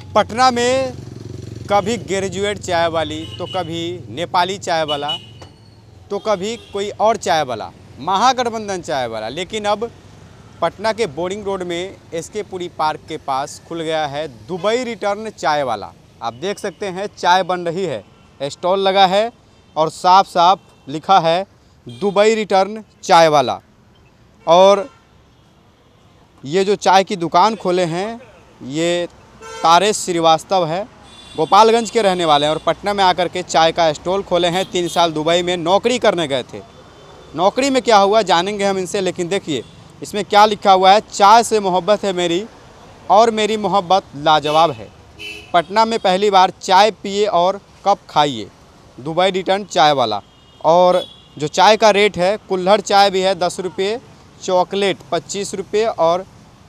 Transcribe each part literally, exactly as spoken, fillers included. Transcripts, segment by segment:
पटना में कभी ग्रेजुएट चाय वाली, तो कभी नेपाली चाय वाला, तो कभी कोई और चाय वाला, महागठबंधन चाय वाला। लेकिन अब पटना के बोरिंग रोड में एसके पुरी पार्क के पास खुल गया है दुबई रिटर्न चाय वाला। आप देख सकते हैं चाय बन रही है, स्टॉल लगा है और साफ साफ लिखा है दुबई रिटर्न चाय वाला। और ये जो चाय की दुकान खोले हैं ये तारेश श्रीवास्तव है, गोपालगंज के रहने वाले हैं और पटना में आकर के चाय का स्टॉल खोले हैं। तीन साल दुबई में नौकरी करने गए थे। नौकरी में क्या हुआ जानेंगे हम इनसे, लेकिन देखिए इसमें क्या लिखा हुआ है, चाय से मोहब्बत है मेरी और मेरी मोहब्बत लाजवाब है। पटना में पहली बार चाय पिए और कप खाइए, दुबई रिटर्न चाय वाला। और जो चाय का रेट है, कुल्हड़ चाय भी है दस रुपये, चॉकलेट पच्चीस रुपये और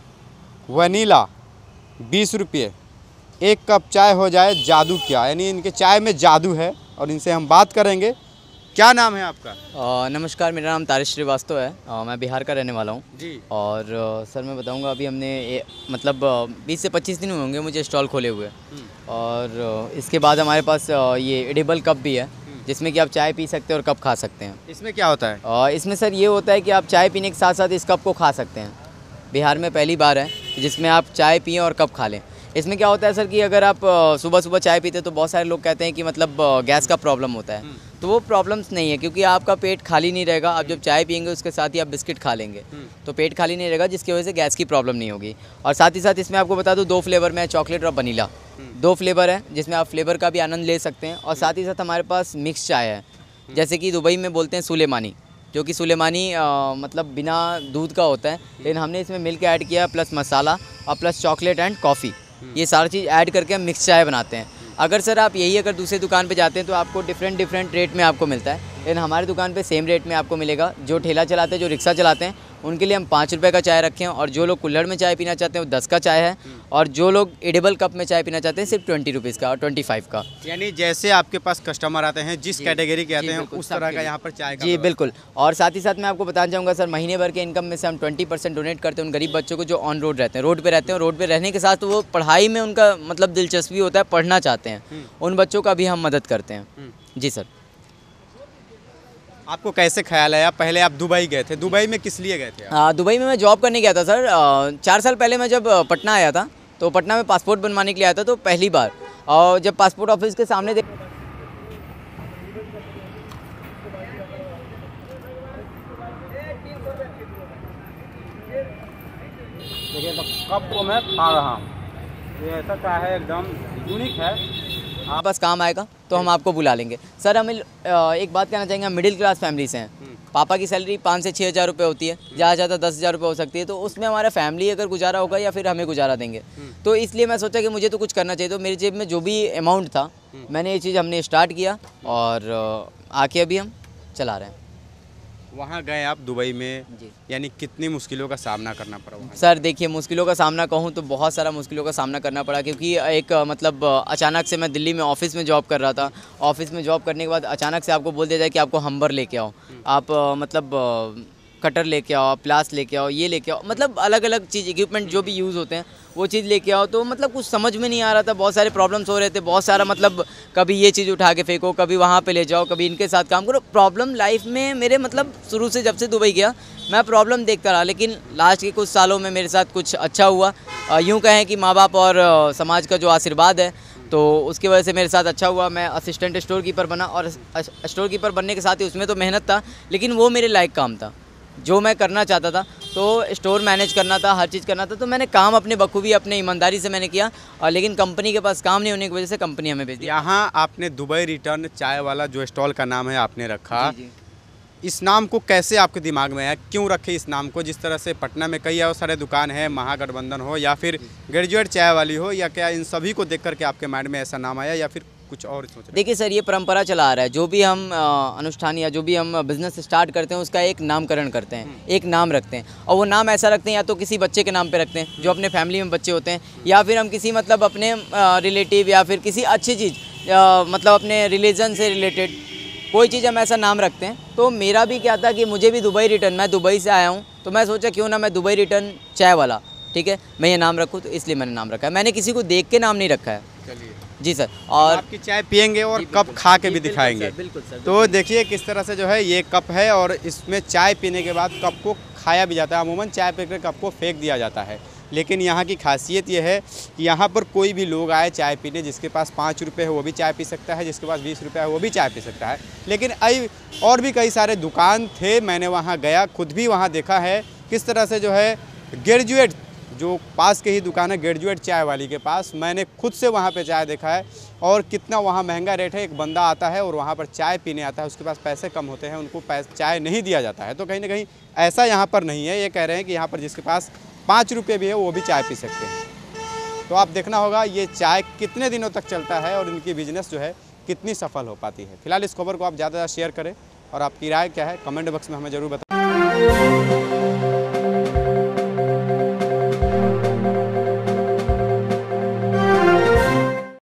वनीला बीस रुपये। एक कप चाय हो जाए जादू क्या, यानी इनके चाय में जादू है। और इनसे हम बात करेंगे। क्या नाम है आपका? आ, नमस्कार, मेरा नाम तारेश श्रीवास्तव है। आ, मैं बिहार का रहने वाला हूँ जी। और आ, सर मैं बताऊँगा, अभी हमने ए, मतलब बीस से पच्चीस दिन हुए होंगे मुझे स्टॉल खोले हुए। और आ, इसके बाद हमारे पास आ, ये एडिबल कप भी है जिसमें कि आप चाय पी सकते हैं और कप खा सकते हैं। इसमें क्या होता है? आ, इसमें सर ये होता है कि आप चाय पीने के साथ साथ इस कप को खा सकते हैं। बिहार में पहली बार है जिसमें आप चाय पिएँ और कप खा लें। इसमें क्या होता है सर कि अगर आप सुबह सुबह चाय पीते तो बहुत सारे लोग कहते हैं कि मतलब गैस का प्रॉब्लम होता है, तो वो प्रॉब्लम्स नहीं है, क्योंकि आपका पेट खाली नहीं रहेगा। आप जब चाय पियेंगे उसके साथ ही आप बिस्किट खा लेंगे तो पेट खाली नहीं रहेगा, जिसकी वजह से गैस की प्रॉब्लम नहीं होगी। और साथ ही साथ इसमें आपको बता दूं, दो फ्लेवर में है, चॉकलेट और वनीला। दो फ्लेवर है जिसमें आप फ्लेवर का भी आनंद ले सकते हैं। और साथ ही साथ हमारे पास मिक्स चाय है, जैसे कि दुबई में बोलते हैं सुलेमानी, जो कि सुलेमानी आ, मतलब बिना दूध का होता है, लेकिन हमने इसमें मिल्क ऐड किया प्लस मसाला और प्लस चॉकलेट एंड कॉफ़ी, ये सारी चीज़ ऐड करके हम मिक्स चाय बनाते हैं। अगर सर आप यही अगर दूसरे दुकान पे जाते हैं तो आपको डिफरेंट डिफरेंट रेट में आपको मिलता है, लेकिन हमारी दुकान पे सेम रेट में आपको मिलेगा। जो ठेला चलाते हैं, जो रिक्शा चलाते हैं, उनके लिए हम पाँच रुपये का चाय रखे हैं। और जो लोग कुल्हड़ में चाय पीना चाहते हैं वो दस का चाय है। और जो लोग एडिबल कप में चाय पीना चाहते हैं सिर्फ ट्वेंटी रुपीज़ का और ट्वेंटी फाइव का। यानी जैसे आपके पास कस्टमर आते हैं, जिस कैटेगरी के आते हैं, उस तरह का यहाँ पर चाय का। जी बिल्कुल। और साथ ही साथ मैं आपको बताना चाहूँगा सर, महीने भर के इनकम में से हम ट्वेंटी परसेंट डोनेट करते हैं उन गरीब बच्चों को जो ऑन रोड रहते हैं, रोड पे रहते हैं। रोड पे रहने के साथ वो पढ़ाई में उनका मतलब दिलचस्पी होता है, पढ़ना चाहते हैं, उन बच्चों का भी हम मदद करते हैं। जी सर। आपको कैसे ख्याल आया? पहले आप दुबई गए थे, दुबई में किस लिए गए थे? हाँ, दुबई में मैं जॉब करने गया था सर। चार साल पहले मैं जब पटना आया था तो पटना में पासपोर्ट बनवाने के लिए आया था, तो पहली बार। और जब पासपोर्ट ऑफिस के सामने देख देखिए तो कप को मैं पा रहा हूँ, ये ऐसा चाय है, एकदम यूनिक है। आप पास काम आएगा तो हम आपको बुला लेंगे। सर हम एक बात कहना चाहेंगे, हम मिडिल क्लास फैमिली से हैं। पापा की सैलरी पाँच से छः हज़ार रुपये होती है, ज़्यादा ज़्यादा दस हज़ार रुपये हो सकती है, तो उसमें हमारा फैमिली अगर गुजारा होगा या फिर हमें गुजारा देंगे। तो इसलिए मैं सोचा कि मुझे तो कुछ करना चाहिए। तो मेरी जेब में जो भी अमाउंट था, मैंने ये चीज़ हमने स्टार्ट किया और आके अभी हम चला रहे हैं। वहाँ गए आप दुबई में, जी। यानी कितनी मुश्किलों का सामना करना पड़ा वहाँ? सर देखिए, मुश्किलों का सामना कहूँ तो बहुत सारा मुश्किलों का सामना करना पड़ा, क्योंकि एक मतलब अचानक से मैं दिल्ली में ऑफिस में जॉब कर रहा था। ऑफिस में जॉब करने के बाद अचानक से आपको बोल दिया जाए कि आपको हम्बर लेके आओ, आप मतलब कटर लेके आओ, प्लास लेके आओ, ये लेके आओ, मतलब अलग अलग चीज़ इक्विपमेंट जो भी यूज़ होते हैं वो चीज़ लेके आओ। तो मतलब कुछ समझ में नहीं आ रहा था, बहुत सारे प्रॉब्लम्स हो रहे थे, बहुत सारा मतलब कभी ये चीज़ उठा के फेंको, कभी वहाँ पे ले जाओ, कभी इनके साथ काम करो। प्रॉब्लम लाइफ में मेरे मतलब शुरू से जब से दुबई गया मैं प्रॉब्लम देखता रहा, लेकिन लास्ट के कुछ सालों में मेरे साथ कुछ अच्छा हुआ। यूँ कहें कि माँ बाप और समाज का जो आशीर्वाद है, तो उसकी वजह से मेरे साथ अच्छा हुआ। मैं असिस्टेंट स्टोर कीपर बना और स्टोर कीपर बनने के साथ ही उसमें तो मेहनत था, लेकिन वो मेरे लायक काम था जो मैं करना चाहता था। तो स्टोर मैनेज करना था, हर चीज़ करना था, तो मैंने काम अपने बखूबी अपने ईमानदारी से मैंने किया। और लेकिन कंपनी के पास काम नहीं होने की वजह से कंपनी हमें भेज दी। यहाँ आपने दुबई रिटर्न चाय वाला जो स्टॉल का नाम है आपने रखा, जी, जी। इस नाम को कैसे आपके दिमाग में आया? क्यों रखे इस नाम को? जिस तरह से पटना में कई और सारे दुकान है, महागठबंधन हो या फिर ग्रेजुएट चाय वाली हो, या क्या इन सभी को देख करके आपके माइंड में ऐसा नाम आया या फिर कुछ और सोच रहे? देखिए सर, ये परंपरा चला आ रहा है। जो भी हम अनुष्ठान या जो भी हम बिज़नेस स्टार्ट करते हैं उसका एक नामकरण करते हैं, एक नाम रखते हैं। और वो नाम ऐसा रखते हैं या तो किसी बच्चे के नाम पे रखते हैं जो अपने फैमिली में बच्चे होते हैं, या फिर हम किसी मतलब अपने रिलेटिव या फिर किसी अच्छी चीज़ मतलब अपने रिलीजन से रिलेटेड कोई चीज़ हम ऐसा नाम रखते हैं। तो मेरा भी क्या था कि मुझे भी दुबई रिटर्न, मैं दुबई से आया हूँ, तो मैं सोचा क्यों ना मैं दुबई रिटर्न चाय वाला ठीक है, मैं ये नाम रखूँ तो इसलिए मैंने नाम रखा है, मैंने किसी को देख के नाम नहीं रखा है। चलिए जी सर। और आपकी चाय पियेंगे और जी, कप बिल्कुल, खा के जी, भी बिल्कुल दिखाएंगे। सर, बिल्कुल सर, तो देखिए किस तरह से जो है ये कप है और इसमें चाय पीने के बाद कप को खाया भी जाता है। अमूमन चाय पीकर कप को फेंक दिया जाता है, लेकिन यहाँ की खासियत ये है कि यहाँ पर कोई भी लोग आए चाय पीने, जिसके पास पाँच रुपये है वो भी चाय पी सकता है, जिसके पास बीस रुपये है वो भी चाय पी सकता है। लेकिन आई और भी कई सारे दुकान थे, मैंने वहाँ गया, खुद भी वहाँ देखा है किस तरह से जो है ग्रेजुएट, जो पास के ही दुकान है ग्रेजुएट चाय वाली के पास, मैंने खुद से वहाँ पे चाय देखा है और कितना वहाँ महंगा रेट है। एक बंदा आता है और वहाँ पर चाय पीने आता है, उसके पास पैसे कम होते हैं, उनको पैसे चाय नहीं दिया जाता है। तो कहीं ना कहीं ऐसा यहाँ पर नहीं है। ये कह रहे हैं कि यहाँ पर जिसके पास पाँच रुपये भी है वो भी चाय पी सकते हैं। तो आप देखना होगा ये चाय कितने दिनों तक चलता है और इनकी बिजनेस जो है कितनी सफल हो पाती है। फिलहाल इस खबर को आप ज़्यादा ज़्यादा शेयर करें और आपकी राय क्या है कमेंट बॉक्स में हमें ज़रूर बताएं।